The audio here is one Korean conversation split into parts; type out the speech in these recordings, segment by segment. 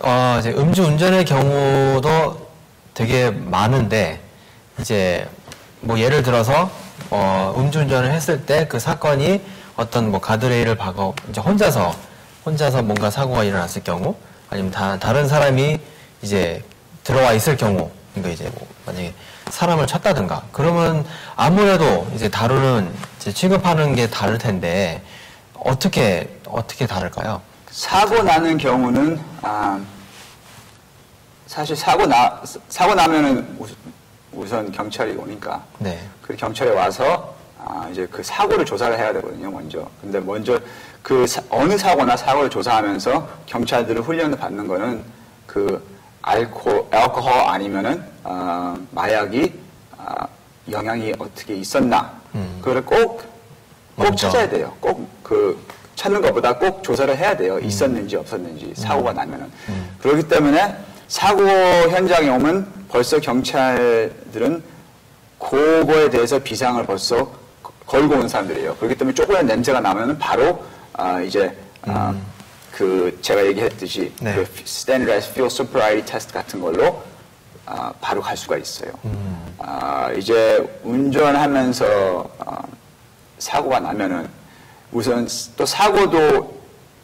이제 음주운전의 경우도 되게 많은데, 이제, 뭐, 예를 들어서, 음주운전을 했을 때 그 사건이 어떤 뭐 가드레일을 박아, 이제 혼자서 뭔가 사고가 일어났을 경우, 아니면 다른 사람이 이제 들어와 있을 경우, 그러니까 이제 뭐, 만약에 사람을 쳤다든가, 그러면 아무래도 이제 이제 취급하는 게 다를 텐데, 어떻게 다를까요? 사고 나는 경우는, 사실 사고 나면은 우선 경찰이 오니까. 네. 그 경찰에 와서, 이제 그 사고를 조사를 해야 되거든요, 먼저. 근데 먼저 어느 사고나 사고를 조사하면서 경찰들을 훈련을 받는 거는 알코올 아니면은, 마약이, 영향이 어떻게 있었나. 그거를 꼭 찾아야 돼요. 찾는 것보다 꼭 조사를 해야 돼요. 있었는지 없었는지, 사고가 나면은. 그렇기 때문에 사고 현장에 오면 벌써 경찰들은 그거에 대해서 비상을 벌써 걸고 온 사람들이에요. 그렇기 때문에 조금의 냄새가 나면은 바로, 제가 얘기했듯이, 네. 그 Standardized Fuel Sobriety Test 같은 걸로, 바로 갈 수가 있어요. 이제 운전하면서, 사고가 나면은, 우선 또 사고도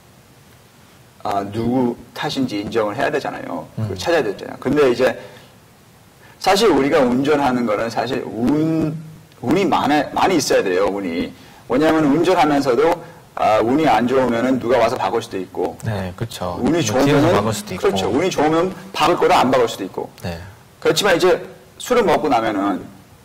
누구 탓인지 인정을 해야 되잖아요. 그걸 찾아야 되잖아요. 근데 이제 사실 우리가 운전하는 거는 사실 운이 많이 있어야 돼요. 운이. 왜냐하면 운전하면서도 운이 안 좋으면은 누가 와서 박을 수도 있고. 네, 그렇죠. 운이 좋으면 박을 수도 있고. 그렇죠. 운이 좋으면 박을 거를 안 박을 수도 있고. 네. 그렇지만 이제 술을 먹고 나면은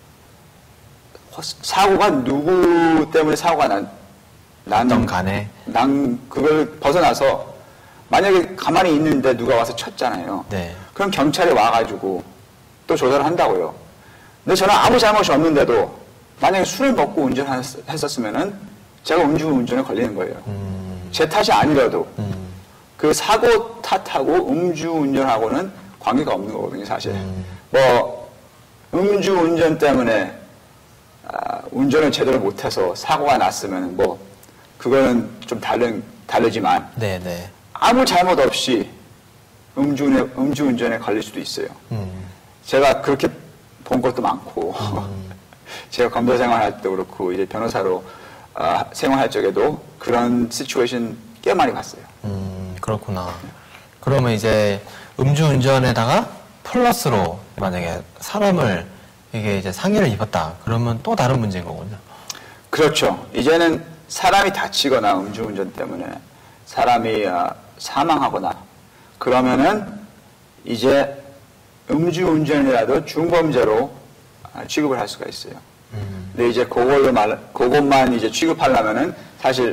사고가 누구 때문에 사고가 어떤 간에 난 그걸 벗어나서 만약에 가만히 있는데 누가 와서 쳤잖아요. 네. 그럼 경찰이 와가지고 또 조사를 한다고요. 근데 저는 아무 잘못이 없는데도 만약에 술을 먹고 운전했었으면은 제가 음주운전에 걸리는 거예요. 제 탓이 아니라도 그 사고 탓하고 음주운전하고는 관계가 없는 거거든요, 사실. 뭐 음주운전 때문에 운전을 제대로 못해서 사고가 났으면 뭐 그거는 좀 다르지만 네네. 아무 잘못 없이 음주운전에 걸릴 수도 있어요. 제가 그렇게 본 것도 많고 제가 검사 생활할 때도 그렇고 이제 변호사로 생활할 적에도 그런 시츄에이션 꽤 많이 봤어요. 그렇구나. 그러면 이제 음주운전에다가 플러스로 만약에 사람을 이게 이제 상해를 입었다. 그러면 또 다른 문제인 거군요. 그렇죠. 이제는 사람이 다치거나 음주운전 때문에 사람이 사망하거나 그러면은 이제 음주운전이라도 중범죄로 취급을 할 수가 있어요. 근데 이제 그것만 이제 취급하려면은 사실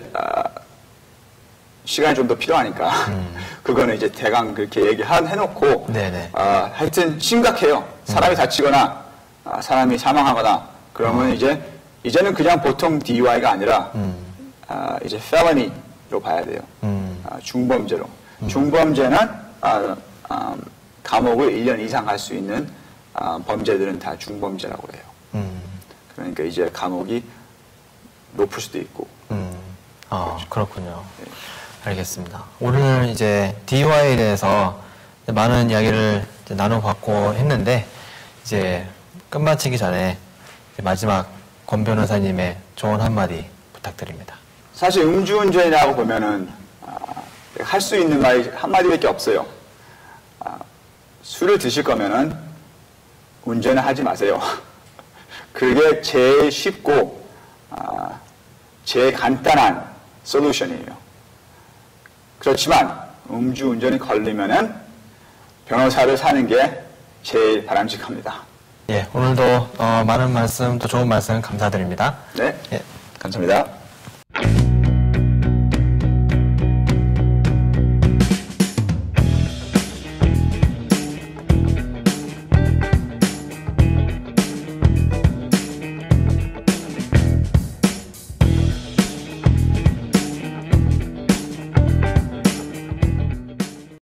시간이 좀 더 필요하니까 그거는 이제 대강 그렇게 해놓고 네네. 하여튼 심각해요. 사람이 다치거나 사람이 사망하거나 그러면 이제는 그냥 보통 DUI가 아니라 이제 felony로 봐야 돼요. 중범죄로. 중범죄는 감옥을 1년 이상 갈 수 있는 범죄들은 다 중범죄라고 해요. 그러니까 이제 감옥이 높을 수도 있고. 그렇군요. 네. 알겠습니다. 오늘 이제 DUI에 대해서 많은 이야기를 나눠봤고 했는데 이제 끝마치기 전에 마지막 권 변호사님의 조언 한마디 부탁드립니다. 사실 음주운전이라고 보면은 할 수 있는 말이 한마디밖에 없어요. 술을 드실 거면은 운전을 하지 마세요. 그게 제일 쉽고 제일 간단한 솔루션이에요. 그렇지만 음주운전이 걸리면은 변호사를 사는 게 제일 바람직합니다. 예, 오늘도 많은 말씀, 또 좋은 말씀 감사드립니다. 네, 예. 감사합니다.